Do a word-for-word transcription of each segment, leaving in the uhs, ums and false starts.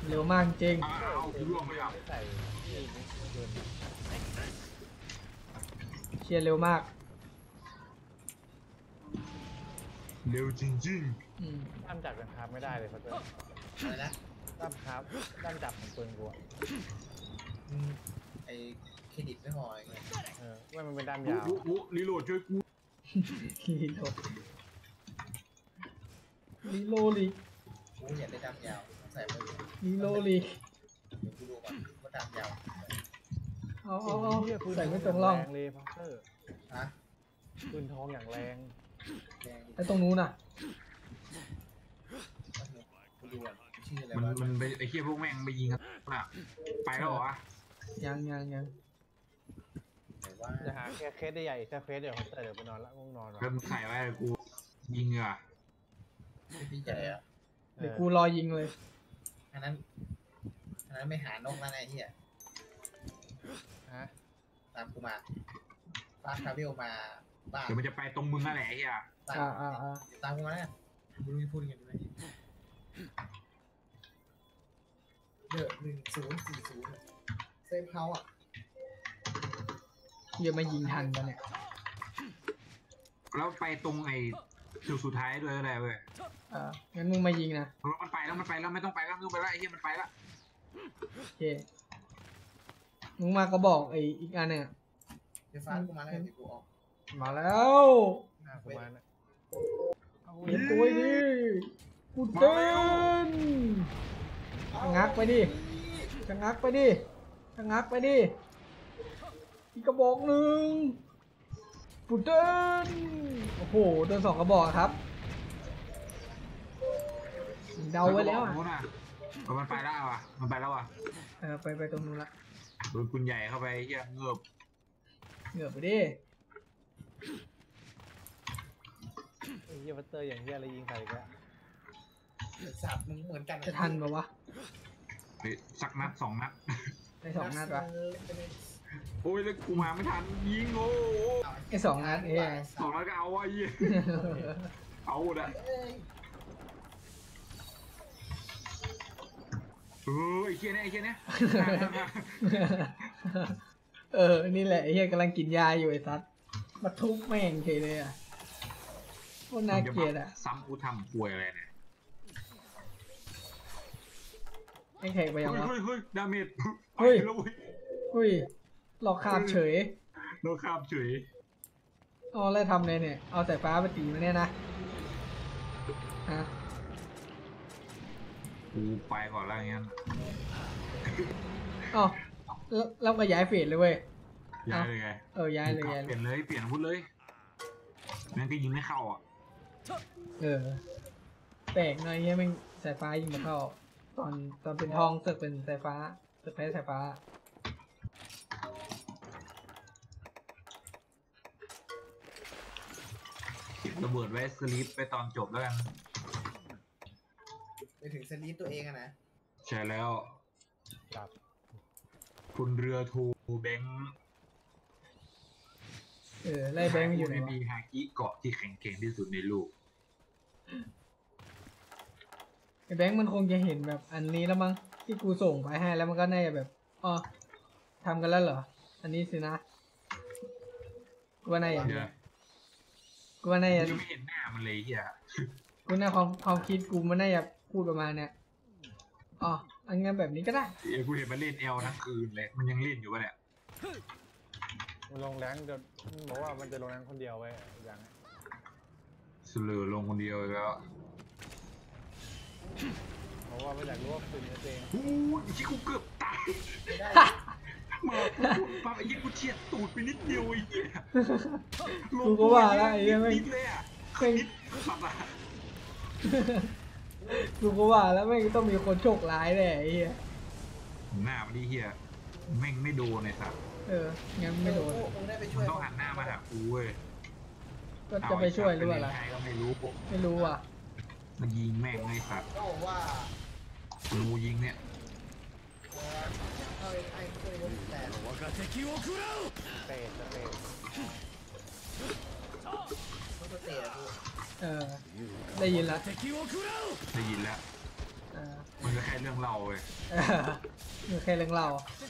เร็วมากจริงอ้าวกูร่วงไปอ่ะเชียร์เร็วมากเร็วจริงๆตั้มจับกันครับไม่ได้เลยพัตเตอร์อะไรนะตั้มครับตั้มจับของปืนกูไอเครดิตไม่พอไงเออว่ามันเป็นด้ามๆยาวกูกูรีโหลดช่วยกูลีโลลีโลลีกูอยากได้ดำยาวใส่ไปลีโลลีเดี๋ยวกูดูก่อนว่าดำยาวเอาเอาเอาใส่ไม่ตรงร่องแรงเลยพัตเตอร์ฮะปืนทองอย่างแรงไอ้ตรงนู้นน่ะกูดูอ่ะชื่ออะไรมันวะมันไปไอ้เหี้ยพวกแม่งไปยิงกันน่ะไปแล้วเหรอวะยังยังยังจะหาแค่เคสได้ใหญ่แค่เคสเดี๋ยวพัตเตอร์เดี๋ยวไปนอนละง่วงนอนเริ่มไข่ไว้กูยิงเหรอพี่ใหญ่อะเดี๋ยวกูรอยิงเลยอันนั้นอันนั้นไม่หานกแล้วไอ้เหี้ยฮะตามกูมาฟาสคาเวลมาบ้านเดี๋ยวมันจะไปตรงมึงนั่นแหละไอ้เหี้ยอ่าอ่าอ่าตามกูมาเนี่ยมึงพูดกันไหมเดอะหนึ่งศูนย์สี่ศูนย์เซฟเฮาส์อ่ะเดี๋ยวมายิงทันกันเนี่ยแล้วไปตรงไอ้จุดสุดท้ายด้วยก็ได้เว้ยอ่างั้นมึงมายิงนะมันไปแล้วมันไปแล้วไม่ต้องไปแล้วไม่ต้องไปแล้วไอ้เหี้ยมันไปแล้วโอเคมึงมาก็บอกไอ้อีกอันเนี่ยเดี๋ยวฟ้ากูมาแล้วเดี๋ยวกูออกมาแล้วกูมาแล้วเห็นตัวดิกูเต้นชะงักไปดิชะงักไปดิชะงักไปดิอีกกระบอกหนึ่งกูเต้นโอ้โหโดนสองกระบอกครับเดาไว้แล้วอ่ะมันไปแล้วอ่ะมันไปแล้วอ่ะเออไปไปตรงนู้นละโดนคุณใหญ่เข้าไปเหี้ยเงือบเงือบไปดิไอ้เหี้ยพัตเตอร์อย่างเหี้ยอะไรยิงใส่กันสับมึงเหมือนกันจะทันปะวะสักนัดสองนัดได้สองนัดวะโอ้ยแล้วกูมาไม่ทันยิงโง่ไอ้สองนัดเองสองนัดก็เอาไอ้ยี่เอาหมดอ่ะเออไอ้เคี้ยเนี่ยไอ้เคี้ยเนี่ยเออนี่แหละไอ้เหี้ยกำลังกินยาอยู่ไอ้ซัดมาทุบแม่งเฉยเลยอ่ะโคตรน่าเกลียดอ่ะซ้ำกูทำป่วยอะไรเนี่ยไอ้แขกไปยังวะเฮ้ยเฮ้ยดาเมจเฮ้ยเฮ้ยหลอกคาบเฉยหลอกคาบเฉยอ๋อแล้วทำเลยเนี่ยเอาสายฟ้าไปตีมาเนี่ยนะฮะกูไปก่อนแล้วอย่างงั้นอ๋อแล้วก็ย้ายเฟสเลยเว้ยย้ายเลยไงเออย้ายเลยย้ายเปลี่ยนเลยเปลี่ยนพูดเลยนั่นก็ยิงไม่เข้าอ่ะเออแปลกหน่อยเงี้ยมันสายฟ้ายิงไม่เข้าตอนตอนเป็นทองเสือกเป็นสายฟ้าเสือกแพ้สายฟ้าเก็บระเบิดไว้สลีปไปตอนจบแล้วกันไปถึงสลีปตัวเองอะนะใช่แล้วครับคุณเรือทูแบงค์เออไล่แบงค์อยู่ในมีฮากิเกาะที่แข็งแกร่งที่สุดในโลกไอ้แบงค์มันคงจะเห็นแบบอันนี้แล้วมั้งที่กูส่งไปให้แล้วมันก็น่าจะแบบอ๋อทำกันแล้วเหรออันนี้สินะกูว่าน่าอย่างนี้กูว่าน่าจะไม่เห็นหน้ามันเลยเฮียกูน่าความความคิดกูมันน่าจะพูดประมาณเนี้ยอ๋ออันงั้นแบบนี้ก็ได้เออกูเห็นมันเล่นเอลทั้งคืนเลยมันยังเล่นอยู่ปะเนี่ยมันลงแรงเดี๋ยวบอกว่ามันจะลงแรงคนเดียวไว้อย่างนี้สลือลงคนเดียวแล้วเพราะว่าไม่อยากรู้ว่าเป็นเองโอ้ยที่กูเกือบตายมาพูดปั๊บไอ้ยี่กูเฉียดตูดไปนิดเดียวไอ้เหี้ยกูก็ว่าแล้วไอ้เหี้ยไม่นิดเลยอ่ะไม่นิดสับอ่ะกูก็ว่าแล้วไม่ต้องมีคนโชคร้ายแน่ไอ้เหี้ยหน้ามันดีเหี้ยแม่งไม่โดนไอ้สัสเอองั้นไม่โดนต้องหันหน้ามาหากูเว้ยก็จะไปช่วยหรือเปล่าก็ไม่รู้ไม่รู้อ่ะมันยิงแม่งไอ้สัสก็บอกว่ากูยิงเนี่ยเอาไอ้เคยรู้แต่เตะเตะเขาเตะอะกูเออได้ยินแล้วได้ยินแล้วเออมันก็แค่เรื่องเล่าเว้ยเออมันแค่เรื่องเล่า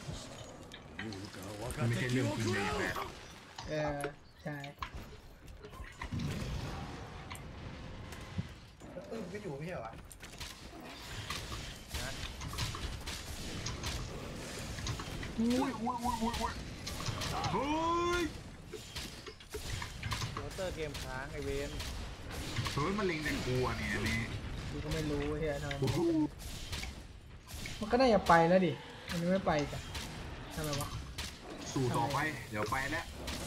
มันไม่ใช่เรื่องจริงเลยอย่างไรหรอกเออใช่แล้วตื้มก็อยู่ไม่ใช่เหรออุ้ยอุ้ยอุ้ยอุ้ยอุ้ยเฮ้ยโรเตอร์เกมค้างไอเวนเฮ้ยมันเล็งแต่กูอ่ะเนี่ยอันนี่กูก็ไม่รู้เฮียทำไมโอ้โหมันก็น่าจะไปแล้วดิมันยังไม่ไปจ้ะทำไมวะสู่ต่อไปเดี๋ยวไปแล้ว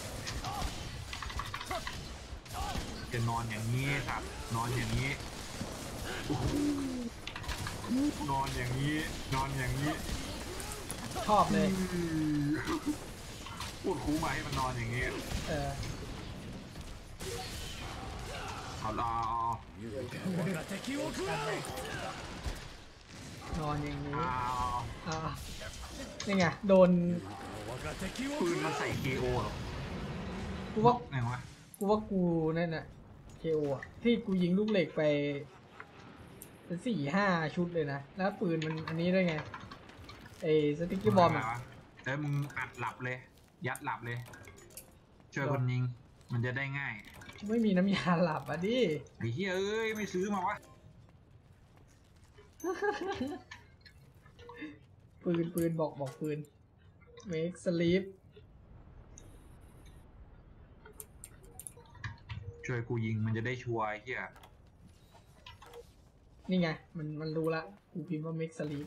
จะนอนอย่างนี้ครับนอนอย่างนี้โอ้โหนอนอย่างนี้นอนอย่างนี้ชอบเลยพูดคูมาให้มันนอนอย่างนี้เออเอาละนอนอย่างนี้เอาอ่านี่ไงโดนปืนมันใส่ เค โอ หรอกูว่าไงวะกูว่ากูนั่นน่ะเคโออะที่กูยิงลูกเหล็กไปเป็นสี่ห้าชุดเลยนะ แล้วปืนมันอันนี้ด้วยไงไอ้สติ๊กเกอร์บอมะอ่ะไรวะเอ้ยมึงอัดหลับเลย ยัดหลับเลย ช่วยคนยิง มันจะได้ง่ายไม่มีน้ำยาหลับอ่ะดิไอ้เหี้ยเอ้ย ไม่ซื้อมาวะปืนปืนบอกบอกปืน make sleep ช่วยกูยิงมันจะได้ชัวร์ไอ้เหี้ยนี่ไง มันมันรู้ละกูพิมพ์ว่า make sleep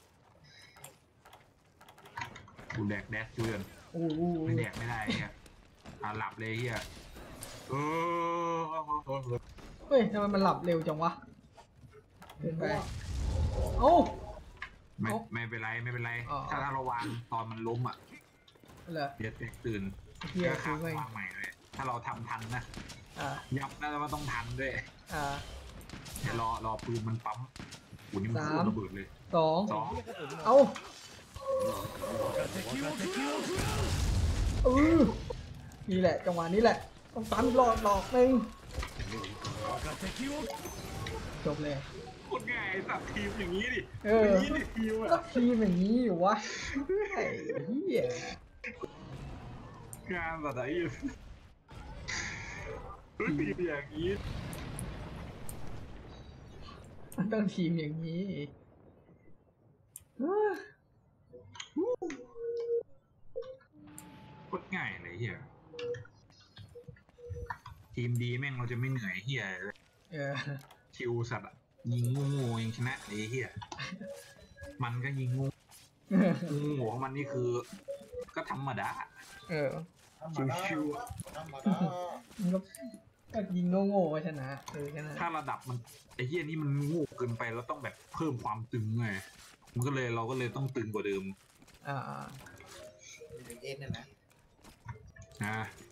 กูแดกแดดเพื่อนอู้อู้ไม่แดกไม่ได้ไอ้เหี้ยอ่ะหลับเลยไอ้เหี้ยเออเฮ้ยทำไมมันหลับเร็วจังวะเดินไปเอ้าไม่เอ้าไม่เป็นไรไม่เป็นไรอ๋อถ้าถ้าระวังตอนมันล้มอ่ะเหรอเดี๋ยวแตกตื่นเฮียก็คืข้าอมไม่วางใหม่เลย ถ้าเราทำทันนะอ่ายับนะว่าต้องทันด้วยอ่าเดี๋ยวรอรอปืนมันปั๊มหูนี่มันโคสาตมรระเบิดเลยสองสองเอ้าเออนี่แหละจังหวะนี้แหละ ต้องตันหลอดหลอกหนึ่งจบเลยโคตรง่ายไอ้สัตว์ทีมอย่างนี้ดิเอออย่างนี้ดิทีมก็อ่ะทีมอย่างนี้อยู่วะไอ้เหี้ยงานแบบไหนอยู่เฮ้ยทีมอย่างนี้มันต้องทีมอย่างนี้เอ้อโคตรง่ายเลยเฮียทีมดีแม่งเราจะไม่เหนื่อยเฮียเลยเออชิวสัตว์อะยิงงูงูยังชนะเลยเฮียมันก็ยิงงูงูของมันนี่คือ ก็ธรรมดาเออธรรมดาชิวๆอะธรรมดามันก็ก็ยิงโง่ๆก็ชนะเออแค่นั้นถ้าระดับมันไอ้เฮียนี่มันงูเกินไปแล้วต้องแบบเพิ่มความตึงไงมันก็เลยเราก็เลยต้องตึงกว่าเดิมอ่าเอ็นนั่นนะนะ